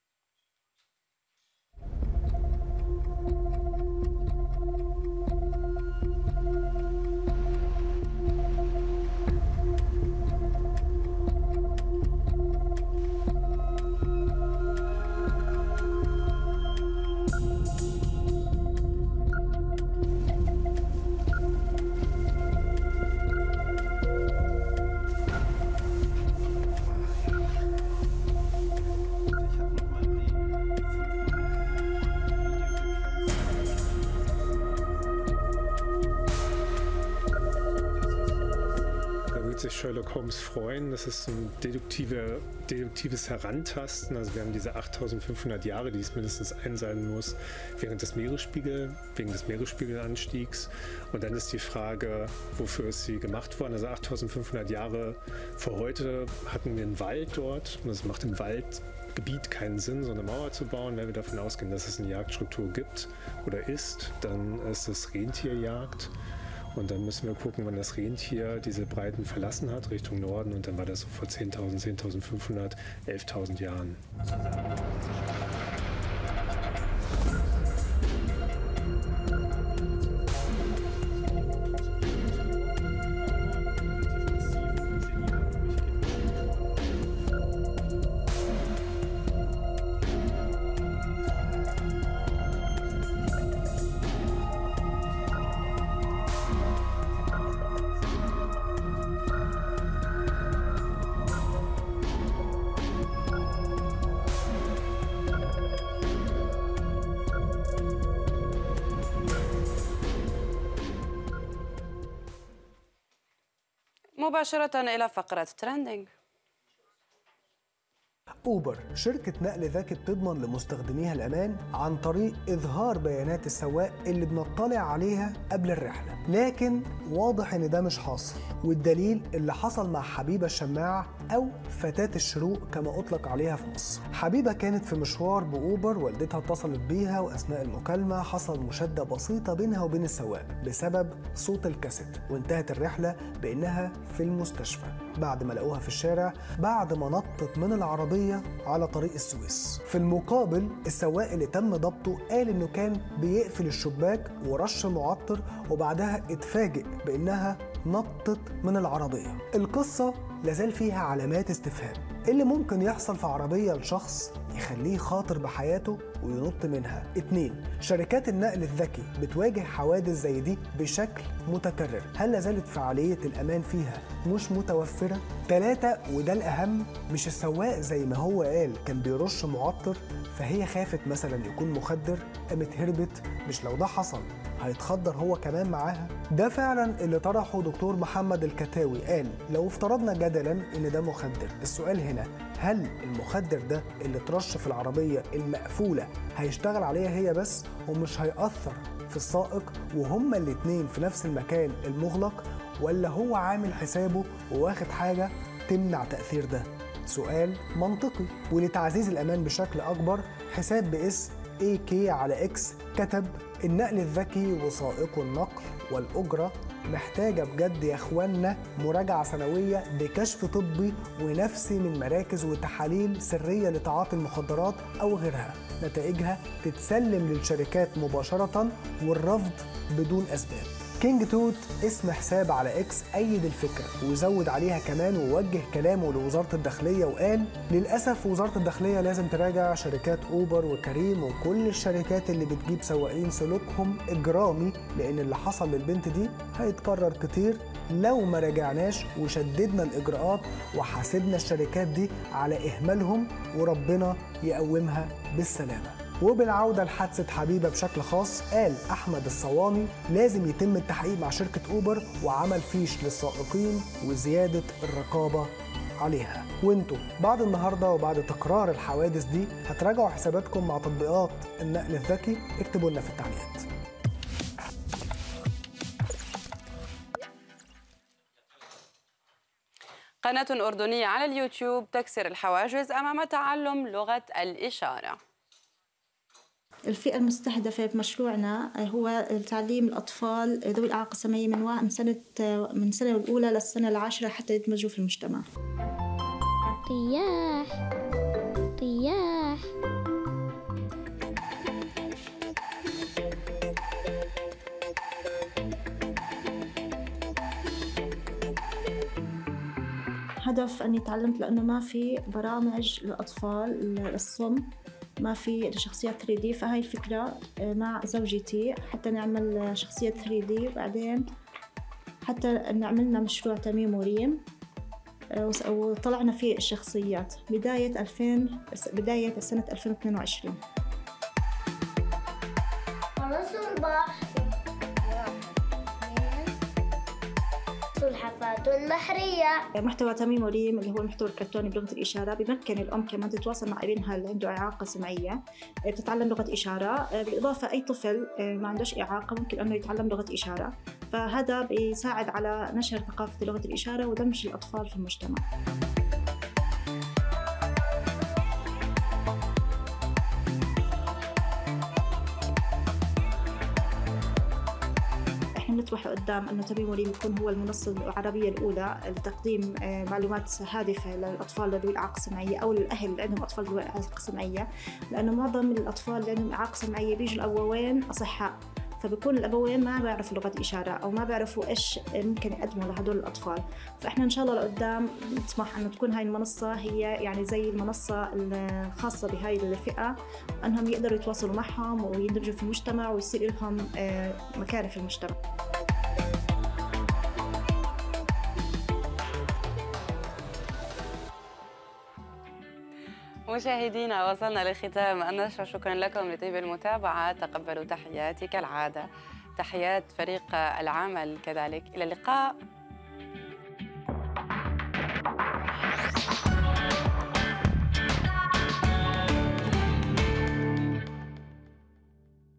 sich Sherlock Holmes freuen. Das ist ein deduktive, deduktives Herantasten. Also wir haben diese achttausendfünfhundert Jahre, die es mindestens ein sein muss, während des Meeresspiegel, wegen des Meeresspiegelanstiegs. Und dann ist die Frage, wofür ist sie gemacht worden? Also achttausendfünfhundert Jahre vor heute hatten wir einen Wald dort. Und es macht im Waldgebiet keinen Sinn, so eine Mauer zu bauen. Wenn wir davon ausgehen, dass es eine Jagdstruktur gibt oder ist, dann ist es Rentierjagd. Und dann müssen wir gucken, wann das Rentier diese Breiten verlassen hat, Richtung Norden. Und dann war das so vor zehntausend, zehntausendfünfhundert, elftausend Jahren. مباشرة إلى فقرة ترندنج. أوبر شركة نقل ذكي بتضمن لمستخدميها الأمان عن طريق إظهار بيانات السواق اللي بنطلع عليها قبل الرحلة، لكن واضح إن ده مش حاصل، والدليل اللي حصل مع حبيبة الشماع أو فتاة الشروق كما أطلق عليها في مصر. حبيبة كانت في مشوار بأوبر، والدتها اتصلت بيها وأثناء المكالمة حصل مشادة بسيطة بينها وبين السواق بسبب صوت الكاسيت، وانتهت الرحلة بأنها في المستشفى بعد ما لقوها في الشارع بعد ما نطت من العربية على طريق السويس. في المقابل السواق اللي تم ضبطه قال انه كان بيقفل الشباك ورش معطر وبعدها اتفاجئ بانها نطت من العربية. القصة لازال فيها علامات استفهام. اللي ممكن يحصل في عربية لشخص يخليه خاطر بحياته وينط منها؟ اتنين، شركات النقل الذكي بتواجه حوادث زي دي بشكل متكرر، هل لازالت فعالية الأمان فيها مش متوفرة؟ تلاتة، وده الأهم، مش السواق زي ما هو قال كان بيرش معطر فهي خافت مثلا يكون مخدر قامت هربت؟ مش لو ده حصل هيتخدر هو كمان معاها؟ ده فعلا اللي طرحه دكتور محمد الكتاوي. قال لو افترضنا جدلا ان ده مخدر، السؤال هنا هل المخدر ده اللي ترش في العربية المقفولة هيشتغل عليها هي بس ومش هيأثر في السائق وهما الاتنين في نفس المكان المغلق، ولا هو عامل حسابه وواخد حاجة تمنع تأثير ده؟ سؤال منطقي. ولتعزيز الأمان بشكل أكبر، حساب باسم إيه كي على إكس كتب: النقل الذكي وسائق النقل والأجرة محتاجة بجد يا إخوانا مراجعة سنوية بكشف طبي ونفسي من مراكز وتحاليل سرية لتعاطي المخدرات أو غيرها، نتائجها تتسلم للشركات مباشرة والرفض بدون أسباب. كينج توت اسم حساب على اكس أيد الفكرة وزود عليها كمان ووجه كلامه لوزارة الداخلية وقال للأسف وزارة الداخلية لازم تراجع شركات أوبر وكريم وكل الشركات اللي بتجيب سواقين سلوكهم إجرامي، لأن اللي حصل للبنت دي هيتكرر كتير لو ما راجعناش وشددنا الإجراءات وحاسبنا الشركات دي على إهمالهم، وربنا يقومها بالسلامة. وبالعودة لحادثة حبيبة بشكل خاص، قال أحمد الصواني لازم يتم التحقيق مع شركة أوبر وعمل فيش للسائقين وزيادة الرقابة عليها. وانتوا بعد النهاردة وبعد تكرار الحوادث دي هتراجعوا حساباتكم مع تطبيقات النقل الذكي؟ اكتبوا لنا في التعليقات. قناة أردنية على اليوتيوب تكسر الحواجز أمام تعلم لغة الإشارة. الفئة المستهدفة بمشروعنا هو تعليم الأطفال ذوي الإعاقة السمعية من من سنة من السنة الأولى للسنة العاشرة حتى يدمجوا في المجتمع. رياح رياح هدف أني تعلمت لأنه ما في برامج للأطفال الصم، ما في شخصيات ثري دي، فهاي الفكرة مع زوجتي حتى نعمل شخصية ثري دي، بعدين حتى نعملنا مشروع تميم وريم وطلعنا فيه الشخصيات بداية ألفين بداية سنة ألفين واثنين وعشرين. سلحفاة البحرية. محتوى تميم وريم اللي هو المحتوى الكرتوني بلغة الإشارة بيمكن الأم كمان تتواصل مع ابنها اللي عنده إعاقة سمعية، بتتعلم لغة إشارة، بالإضافة أي طفل ما عندوش إعاقة ممكن أنه يتعلم لغة إشارة، فهذا بيساعد على نشر ثقافة لغة الإشارة ودمج الأطفال في المجتمع. نطمح قدام أنه تميم وريم يكون هو المنصة العربية الأولى لتقديم معلومات هادفة للأطفال ذوي الإعاقة السمعية أو للأهل اللي عندهم أطفال ذوي الإعاقة السمعية، لأنه معظم الأطفال اللي عندهم إعاقة سمعية بيجوا الأبوين أصحاء، فبكون الأبوين ما بيعرفوا لغة إشارة أو ما بيعرفوا إيش ممكن يقدموا لهدول الأطفال. فإحنا إن شاء الله لقدام نطمح أنه تكون هاي المنصة هي يعني زي المنصة الخاصة بهاي الفئة، أنهم يقدروا يتواصلوا معهم ويندمجوا في المجتمع ويصير لهم مكانة في المجتمع. مشاهدينا وصلنا لختام النشرة، شكرا لكم لطيب المتابعة، تقبلوا تحياتي كالعادة، تحيات فريق العمل كذلك، إلى اللقاء.